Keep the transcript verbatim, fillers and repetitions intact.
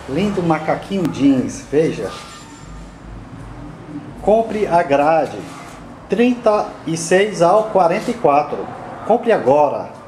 Lindo macaquinho jeans, veja. Compre a grade trinta e seis ao quarenta e quatro. Compre agora.